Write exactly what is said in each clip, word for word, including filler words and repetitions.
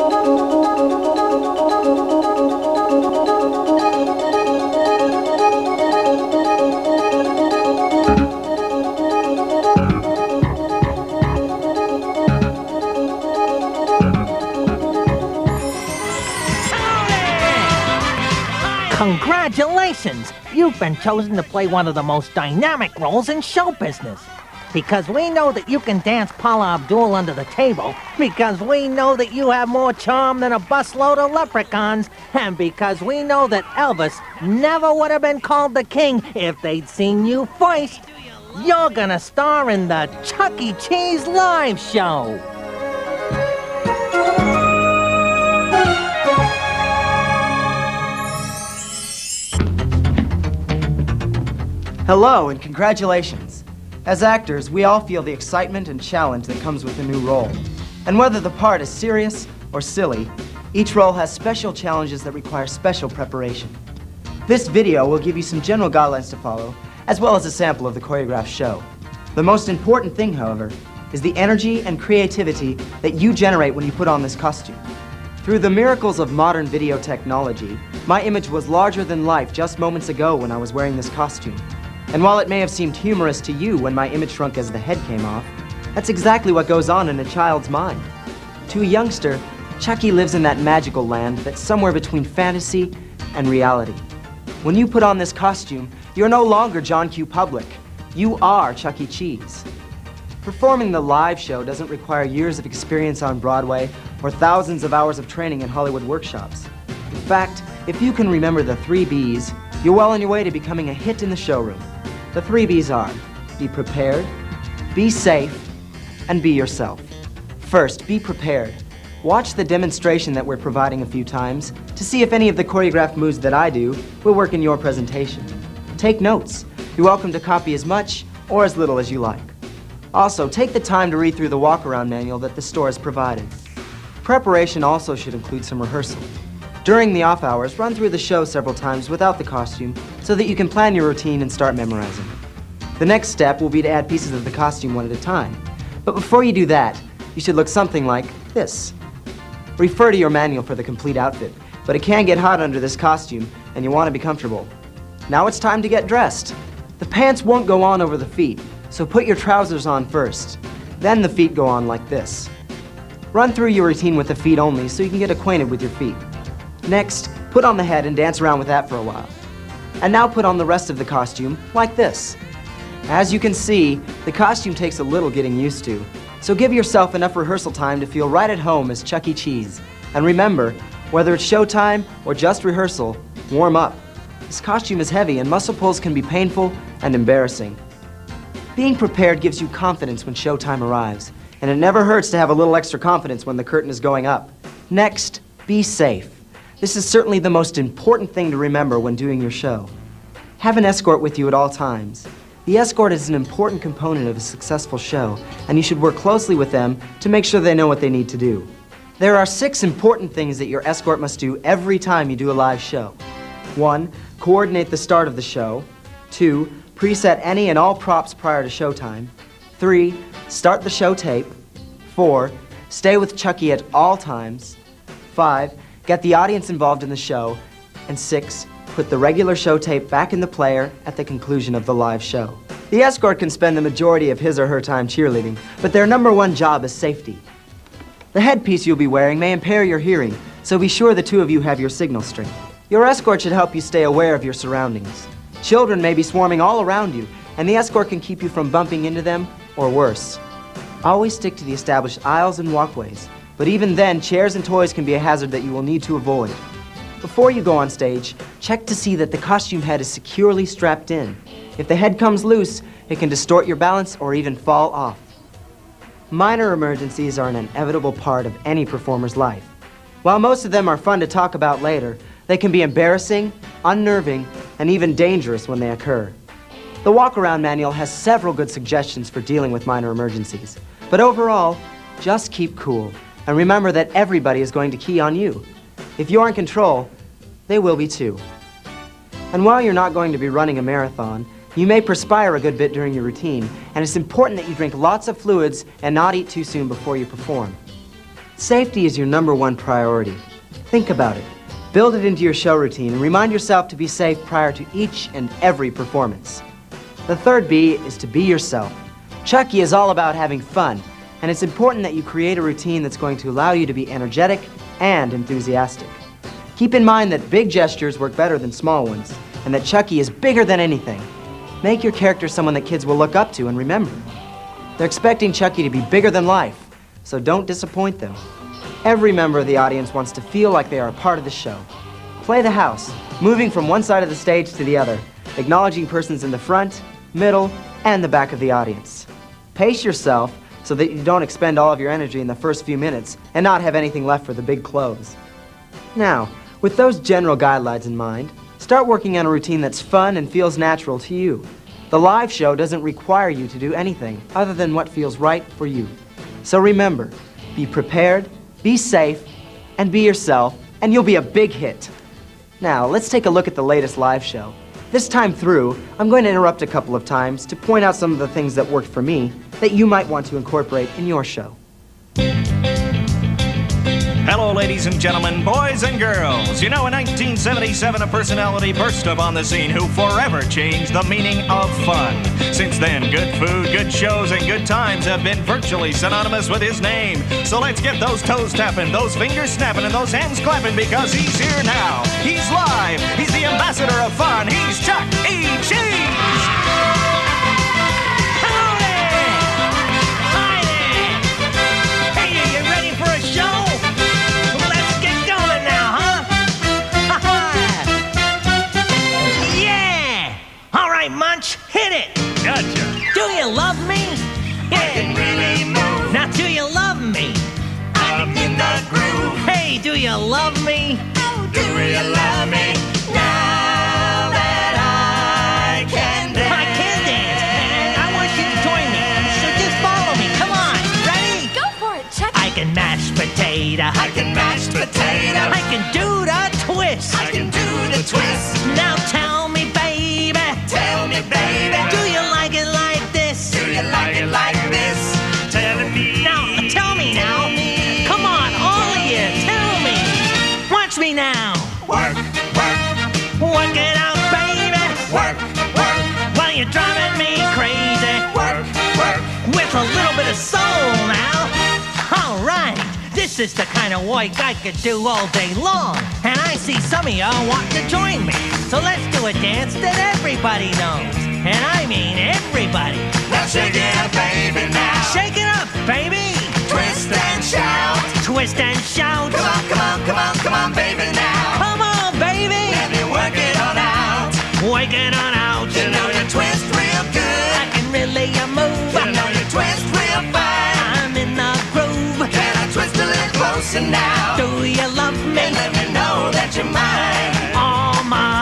Congratulations! You've been chosen to play one of the most dynamic roles in show business. Because we know that you can dance Paula Abdul under the table, because we know that you have more charm than a busload of leprechauns, and because we know that Elvis never would have been called the king if they'd seen you first, you're gonna star in the Chuck E. Cheese live show. Hello and congratulations. As actors, we all feel the excitement and challenge that comes with a new role. And whether the part is serious or silly, each role has special challenges that require special preparation. This video will give you some general guidelines to follow, as well as a sample of the choreographed show. The most important thing, however, is the energy and creativity that you generate when you put on this costume. Through the miracles of modern video technology, my image was larger than life just moments ago when I was wearing this costume. And while it may have seemed humorous to you when my image shrunk as the head came off, that's exactly what goes on in a child's mind. To a youngster, Chucky lives in that magical land that's somewhere between fantasy and reality. When you put on this costume, you're no longer John Q. Public. You are Chuck E. Cheese. Performing the live show doesn't require years of experience on Broadway or thousands of hours of training in Hollywood workshops. In fact, if you can remember the three B's, you're well on your way to becoming a hit in the showroom. The three B's are: be prepared, be safe, and be yourself. First, be prepared. Watch the demonstration that we're providing a few times to see if any of the choreographed moves that I do will work in your presentation. Take notes. You're welcome to copy as much or as little as you like. Also, take the time to read through the walk-around manual that the store has provided. Preparation also should include some rehearsal. During the off hours, run through the show several times without the costume so that you can plan your routine and start memorizing. The next step will be to add pieces of the costume one at a time. But before you do that, you should look something like this. Refer to your manual for the complete outfit, but it can get hot under this costume and you want to be comfortable. Now it's time to get dressed. The pants won't go on over the feet, so put your trousers on first. Then the feet go on like this. Run through your routine with the feet only so you can get acquainted with your feet. Next, put on the head and dance around with that for a while. And now put on the rest of the costume like this. As you can see, the costume takes a little getting used to, so give yourself enough rehearsal time to feel right at home as Chuck E. Cheese. And remember, whether it's showtime or just rehearsal, warm up. This costume is heavy and muscle pulls can be painful and embarrassing. Being prepared gives you confidence when showtime arrives, and it never hurts to have a little extra confidence when the curtain is going up. Next, be safe. This is certainly the most important thing to remember when doing your show. Have an escort with you at all times. The escort is an important component of a successful show, and you should work closely with them to make sure they know what they need to do. There are six important things that your escort must do every time you do a live show. One, coordinate the start of the show. Two, preset any and all props prior to showtime. Three, start the show tape. Four, stay with Chucky at all times. Five, get the audience involved in the show. And six, put the regular show tape back in the player at the conclusion of the live show. The escort can spend the majority of his or her time cheerleading, but their number one job is safety. The headpiece you'll be wearing may impair your hearing, so be sure the two of you have your signal straight. Your escort should help you stay aware of your surroundings. Children may be swarming all around you, and the escort can keep you from bumping into them, or worse. Always stick to the established aisles and walkways, but even then, chairs and toys can be a hazard that you will need to avoid. Before you go on stage, check to see that the costume head is securely strapped in. If the head comes loose, it can distort your balance or even fall off. Minor emergencies are an inevitable part of any performer's life. While most of them are fun to talk about later, they can be embarrassing, unnerving, and even dangerous when they occur. The walk-around manual has several good suggestions for dealing with minor emergencies. But overall, just keep cool, and remember that everybody is going to key on you. If you're in control, they will be too. And while you're not going to be running a marathon, you may perspire a good bit during your routine, and it's important that you drink lots of fluids and not eat too soon before you perform. Safety is your number one priority. Think about it. Build it into your show routine and remind yourself to be safe prior to each and every performance. The third B is to be yourself. Chucky is all about having fun, and it's important that you create a routine that's going to allow you to be energetic and enthusiastic. Keep in mind that big gestures work better than small ones, and that Chucky is bigger than anything. Make your character someone that kids will look up to and remember. They're expecting Chucky to be bigger than life, so don't disappoint them. Every member of the audience wants to feel like they are a part of the show. Play the house, moving from one side of the stage to the other, acknowledging persons in the front, middle, and the back of the audience. Pace yourself so that you don't expend all of your energy in the first few minutes and not have anything left for the big close. Now, with those general guidelines in mind, start working on a routine that's fun and feels natural to you. The live show doesn't require you to do anything other than what feels right for you. So remember, be prepared, be safe, and be yourself, and you'll be a big hit. Now, let's take a look at the latest live show. This time through, I'm going to interrupt a couple of times to point out some of the things that worked for me that you might want to incorporate in your show. Hello, ladies and gentlemen, boys and girls. You know, in nineteen seventy-seven, a personality burst upon the scene who forever changed the meaning of fun. Since then, good food, good shows, and good times have been virtually synonymous with his name. So let's get those toes tapping, those fingers snapping, and those hands clapping, because he's here now. He's live. He's the ambassador of fun. He's Chuck E. Cheese. Hello there! Hi there! Hey, are you ready for a show? Let's get going now, huh? Yeah! All right, Munch, hit it! Gotcha. Do you love me? Yeah. I can really move. Now, do you love me? I'm in the groove. Hey, do you love me? Do you love me now that I can dance? I can dance, and I want you to join me. So just follow me. Come on. Ready? Go for it, Chuck. I can mash potato. I can mash potato. I can do the twist. I can do the twist. Now tell me, baby. Tell me, baby. Do you like it like this? Do you like it like this? Tell me. Now, tell me now. Come on, all of you, tell me. Watch me now. Work, work, Work it out, baby. work, work, While you're driving me crazy. work, work. With a little bit of soul now. All right. This is the kind of work I could do all day long. And I see some of y'all want to join me. So let's do a dance that everybody knows. And I mean everybody. Now shake it up, baby, now. Shake it up, baby. Twist and shout. Twist and shout. Come on, come on, come on, come on, baby, now. Come on, baby. Let me work it on out. Work it on out. You know you twist real good. I can really uh, move. You know you twist real fine. I'm in the groove. Can I twist a little closer now? Do you love me? And let me know that you're mine. All mine.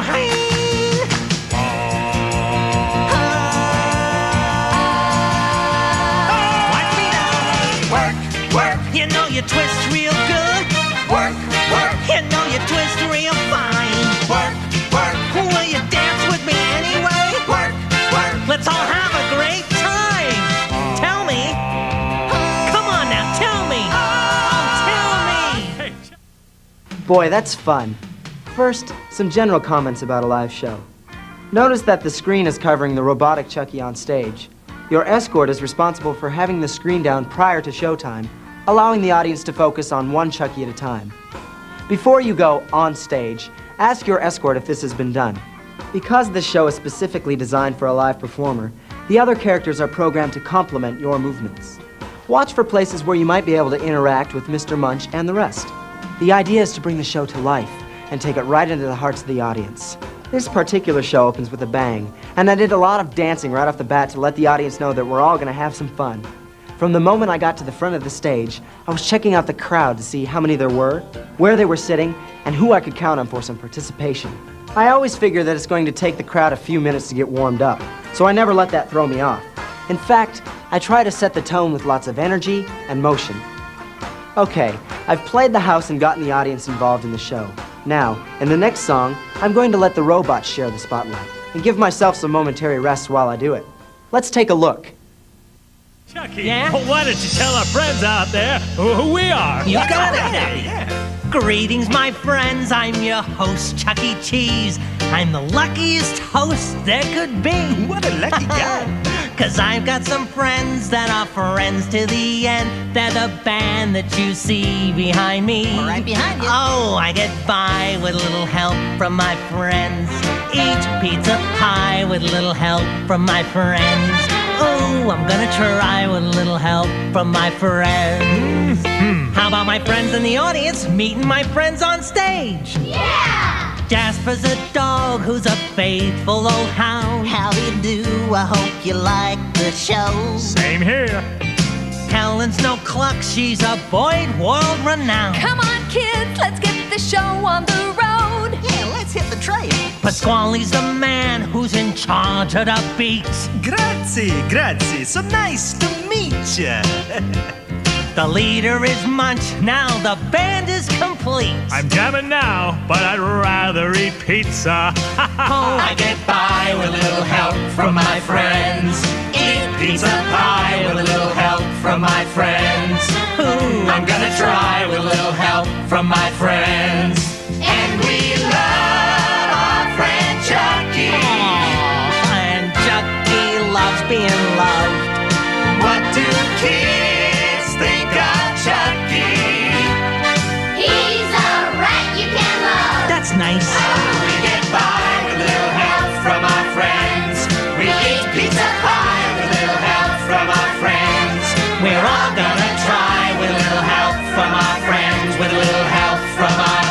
Watch me now. Work, work, You know you twist real good. work, work, You know you twist real fine. work, work, Will you dance with me anyway? work, work. Let's all have a great time. Tell me. Come on now, tell me. Oh, tell me. Boy, that's fun. First, some general comments about a live show. Notice that the screen is covering the robotic Chucky on stage. Your escort is responsible for having the screen down prior to showtime, allowing the audience to focus on one Chucky at a time. Before you go on stage, ask your escort if this has been done. Because this show is specifically designed for a live performer, the other characters are programmed to complement your movements. Watch for places where you might be able to interact with Mister Munch and the rest. The idea is to bring the show to life and take it right into the hearts of the audience. This particular show opens with a bang, and I did a lot of dancing right off the bat to let the audience know that we're all going to have some fun. From the moment I got to the front of the stage, I was checking out the crowd to see how many there were, where they were sitting, and who I could count on for some participation. I always figure that it's going to take the crowd a few minutes to get warmed up, so I never let that throw me off. In fact, I try to set the tone with lots of energy and motion. Okay, I've played the house and gotten the audience involved in the show. Now, in the next song, I'm going to let the robots share the spotlight and give myself some momentary rest while I do it. Let's take a look. Chucky, Yeah? why don't you tell our friends out there who, who we are? You got it, Daddy. Greetings, my friends. I'm your host, Chuck E. Cheese. I'm the luckiest host there could be. What a lucky guy. Cause I've got some friends that are friends to the end. They're the band that you see behind me. Right behind you. Oh, I get by with a little help from my friends. Eat pizza pie with a little help from my friends. Oh, I'm gonna try with a little help from my friends. Mm-hmm. How about my friends in the audience meeting my friends on stage? Yeah! Jasper's a dog who's a faithful old hound. How do you do? I hope you like the show. Same here. Helen's no cluck, she's a Boyd world renowned. Come on, kids, let's get the show on the road. Yeah, let's hit the trail. Pasquale's the man who's in charge of the beats. Grazie, grazie. So nice to meet ya. The leader is Munch, now the band is complete. I'm jamming now, but I'd rather eat pizza. Oh, I get by with a little help from my friends. Eat pizza pie with a little help from my friends. Ooh, I'm gonna try with a little help from my friends. And we love our friend Chucky. Aww, and Chucky loves being loved. What do kids think of Chucky? He's a rat you can love. That's nice. We get by with a little help from our friends. We eat pizza pie with a little help from our friends. We're all gonna try with a little help from our friends. With a little help from our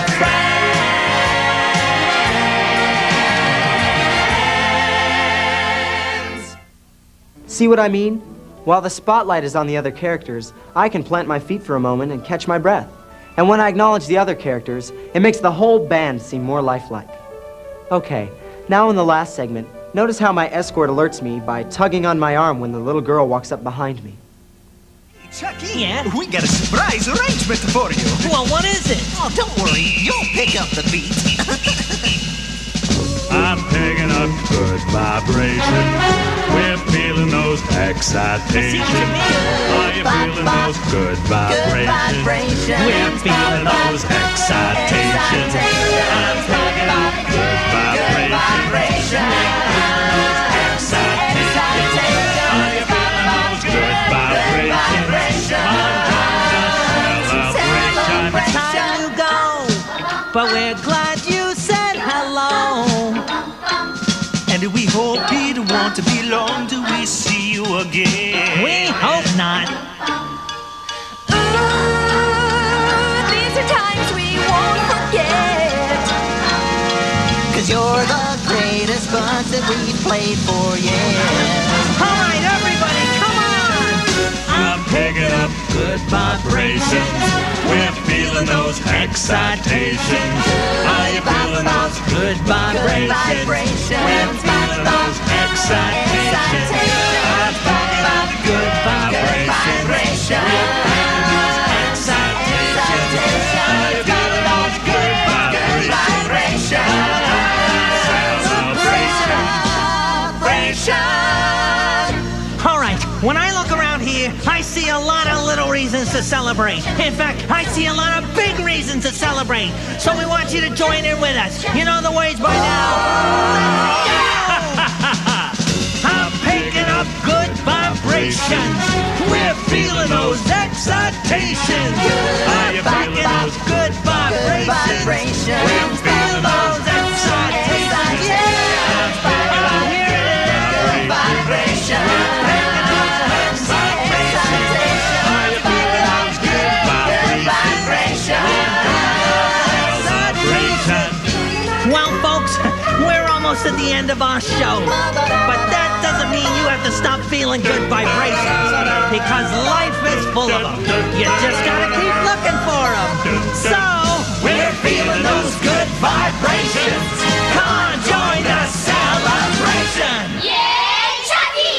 friends. See what I mean? While the spotlight is on the other characters, I can plant my feet for a moment and catch my breath. And when I acknowledge the other characters, it makes the whole band seem more lifelike. Okay, now in the last segment, notice how my escort alerts me by tugging on my arm when the little girl walks up behind me. Chucky, Yeah? we got a surprise arrangement for you. Well, what is it? Oh, don't worry, you'll pick up the beat. I'm picking up good vibrations. We're feeling those excitations. Are you feeling those good vibrations? We're feeling those excitations. I'm picking up good vibrations. Excitations. Are you feeling those good vibrations? Celebration. Time you go, but we're glad you said hello. And we hope it won't be long till we see you again. We hope not. Ooh, these are times we won't forget. Cause you're the greatest bunch that we've played for, yeah. All right, everybody, come on. I'm picking up good vibrations. We're feeling those excitations. Are you feeling those good vibrations? We're feeling those excitations. I'm picking up good vibrations. We're feeling those excitations. Are you feeling those good vibrations? Celebration. All right, when I look around here, I see a lot of little reasons to celebrate. In fact, I see a lot of big reasons to celebrate. So we want you to join in with us. You know the words by now. I'm picking up good vibrations. We're feeling those excitations. Are you feeling those good vibrations? We're feeling those excitations. Yeah. I'm hearing it. Good vibrations. Well, folks, we're almost at the end of our show. But that doesn't mean you have to stop feeling good vibrations. Because life is full of them. You just gotta keep looking for them. So, we're feeling those good vibrations. Come on, join the celebration. Yeah, Chucky!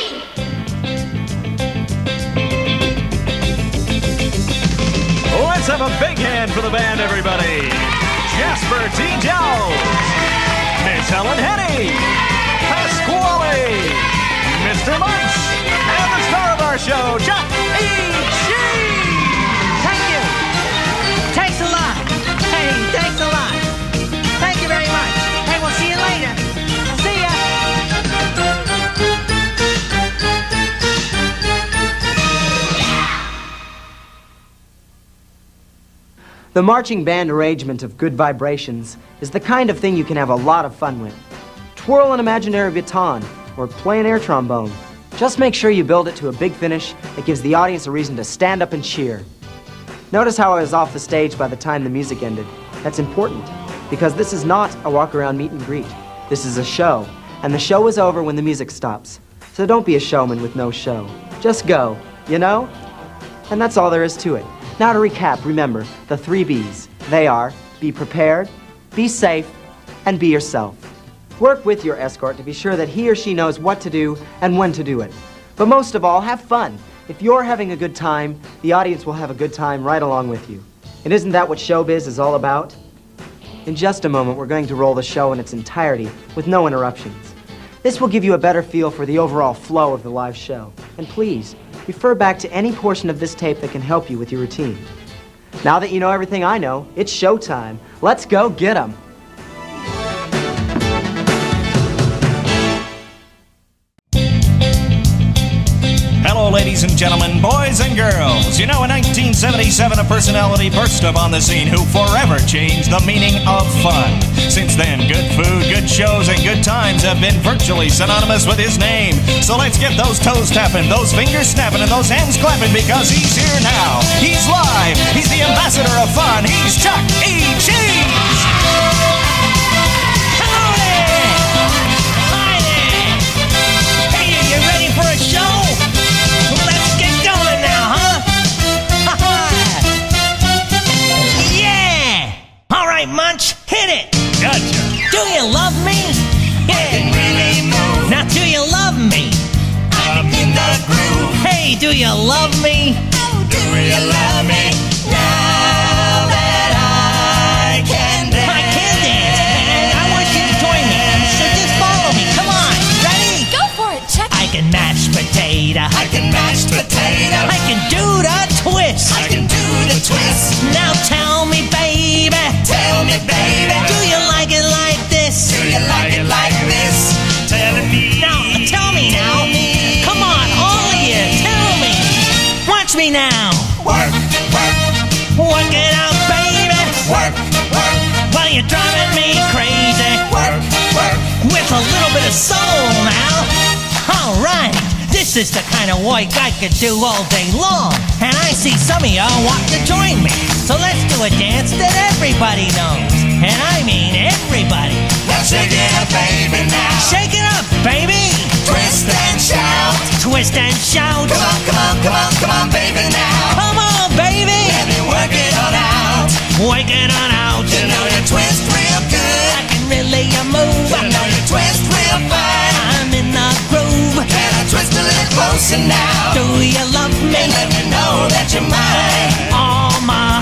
Let's have a big hand for the band, everybody. Jasper T. Jones, Miss Helen Henny, Pasquale, Mister Munch, and the star of our our show, Chuck E. Cheese! Thank you. Thanks a lot. Hey, thanks a lot. Thank you very much. Hey, we'll see you later. See ya. The marching band arrangement of Good Vibrations is the kind of thing you can have a lot of fun with. Twirl an imaginary baton or play an air trombone. Just make sure you build it to a big finish that gives the audience a reason to stand up and cheer. Notice how I was off the stage by the time the music ended. That's important, because this is not a walk-around meet and greet. This is a show, and the show is over when the music stops. So don't be a showman with no show. Just go, you know? And that's all there is to it. Now to recap, remember, the three B's. They are, be prepared, be safe, and be yourself. Work with your escort to be sure that he or she knows what to do and when to do it. But most of all, have fun. If you're having a good time, the audience will have a good time right along with you. And isn't that what showbiz is all about? In just a moment, we're going to roll the show in its entirety with no interruptions. This will give you a better feel for the overall flow of the live show. And please, refer back to any portion of this tape that can help you with your routine. Now that you know everything I know, it's showtime. Let's go get 'em. Hello, ladies and gentlemen, boys and girls. You know, in nineteen seventy-seven, a personality burst upon the scene who forever changed the meaning of fun. Since then, good food, good shows, and good times have been virtually synonymous with his name. So let's get those toes tapping, those fingers snapping, and those hands clapping, because he's here now. He's live. He's the ambassador of fun. He's Chuck E. Cheese. Hello there. Hi there. Hey, are you ready for a show? Let's get going now, huh? Yeah! All right, Munch, hit it! Gotcha. Do you love me? Yeah! Really move. Now, do you love me? I'm in the groove. Hey, do you love me? Do you love me? Now that I can dance. I can dance, and I want you to join me. So just follow me. Come on, ready? Go for it, Chuck. I can mash potato. I can mash potato. I can do the twist. I can do the twist. Now tell me, baby. Tell me, baby. Do you like it like this? Do you like it like this? Telling me. Now, tell me now. Come on, all of you, tell me. Watch me now. Work, work, Work it out, baby. work, work, While you're driving me crazy. work, work. With a little bit of soul now. All right. This is the kind of work I could do all day long. And I see some of y'all want to join me. So let's do a dance that everybody knows. And I mean everybody. Now shake it up, baby, now. Shake it up, baby. Twist and shout. Twist and shout. Come on, come on, come on, come on, baby, now. Come on, baby. Let me work it on out. Work it on out. You know you twist real good. I can really uh, move. You know you twist real fine. I'm in the groove. Can I twist a little closer now? Do you love me? And let me know that you're mine. All mine.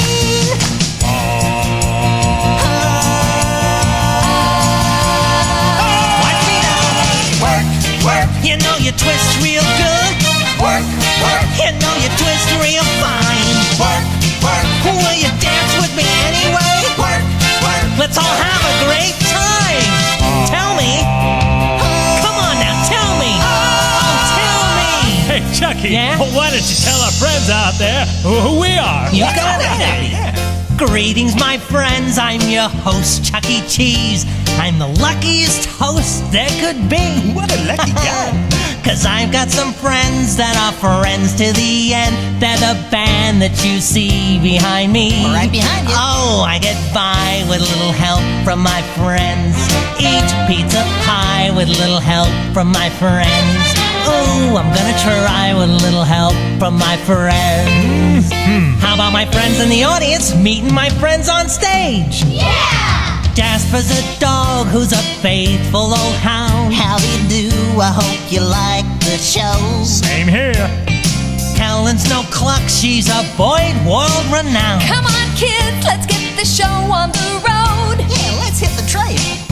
Watch me now. Work, work, You know you twist real good. work, work, You know you twist real fine. work, work, Will you dance with me anyway? work, work. Let's all have a great time. Tell me. Come on now, tell me. Oh, tell me. Hey, Chucky, Yeah? why don't you tell our friends out there who we are? You got it. Greetings, my friends. I'm your host, Chuck E. Cheese. I'm the luckiest host there could be. What a lucky guy. Cause I've got some friends that are friends to the end. They're the band that you see behind me. Right behind you. Oh, I get by with a little help from my friends. Eat pizza pie with a little help from my friends. Oh, I'm gonna try with a little help from my friends. How about my friends in the audience meeting my friends on stage? Yeah! Jasper's a dog who's a faithful old hound. How do you do? I hope you like the show. Same here. Helen's no cluck, she's a Boyd world renowned. Come on, kids, let's get the show on the road. Yeah, let's hit the trail.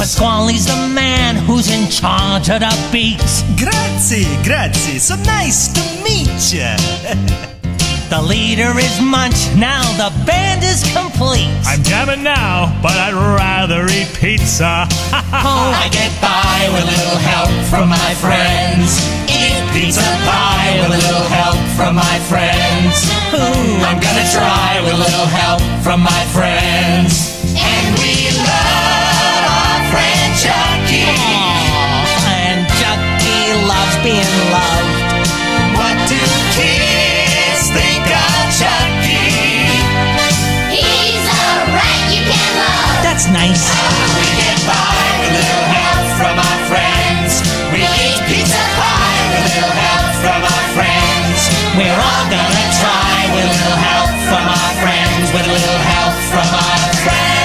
Pasquale's the man who's in charge of the beats. Grazie, grazie. So nice to meet ya. The leader is Munch, now the band is complete. I'm jamming now, but I'd rather eat pizza. Oh, I get by with a little help from my friends. Eat pizza pie with a little help from my friends. ooh, I'm gonna try with a little help from my friends. And we love our friend Chucky. Aw, and Chucky loves being loved. What do kids think of Chucky? He's a rat you can love. That's nice. We get by with a little help from our friends. We eat pizza pie with a little help from our friends. We're all gonna Try with a little help from our friends. With a little help from our friends.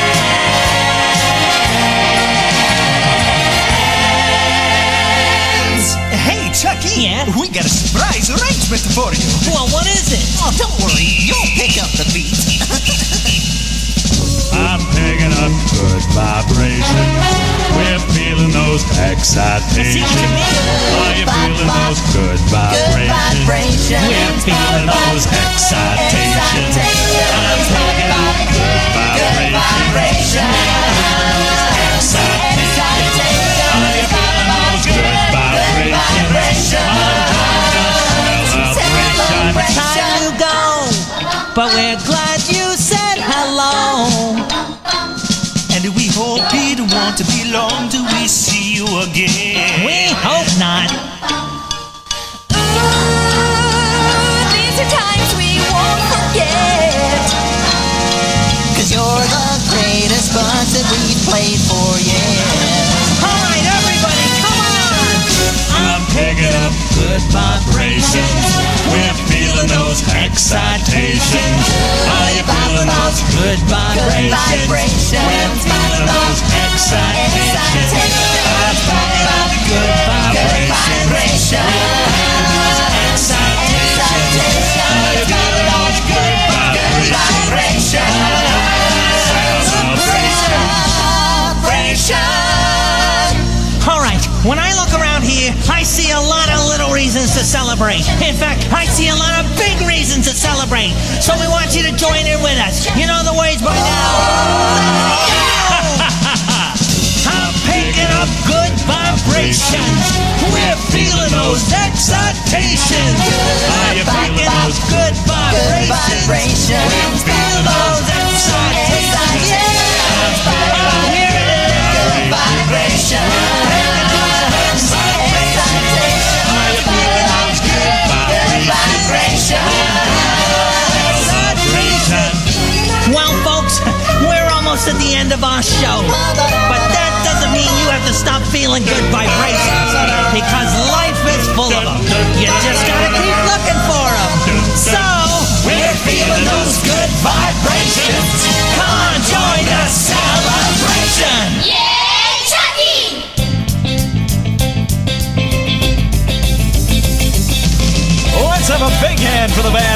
Hey, Chucky. Yeah? We got a surprise arrangement for you. Well, what is it? Oh, don't worry. You'll pick up the beat. I'm picking up good vibrations. We're feeling those excitations. Are you feeling those good vibrations? We're feeling those excitations. I'm picking up good vibrations. Excitations. Are you feeling those good vibrations? Time to go, but we're glad you said hello. And we hope it won't be long till we see you again. We hope not. These are times we won't forget. Cause you're the greatest bunch that we've played for, yeah. All right, everybody, come on. I'm picking up good vibrations. We're feeling those excitations. Are you feeling those good vibrations? We're feeling those excitations. I'm picking up good vibrations. We're feeling those excitations. Are you feeling those good vibrations? Celebration. All right, when I look around here, I see a lot of little reasons to celebrate. In fact, I see a lot of big reasons to celebrate. So we want you to join in with us. You know the words by now. I'm picking up good vibrations. We're feeling those excitations. Are you feeling those good vibrations? We're feeling those excitations. Yeah. Oh, here it is. Vibration. Well, folks, we're almost at the end of our show. But that doesn't mean you have to stop feeling good vibrations. Because life is full of them. You just gotta keep looking for them. So, We're feeling those good vibrations. come on, join the celebration. Yeah, Chucky! Let's have a big hand for the band.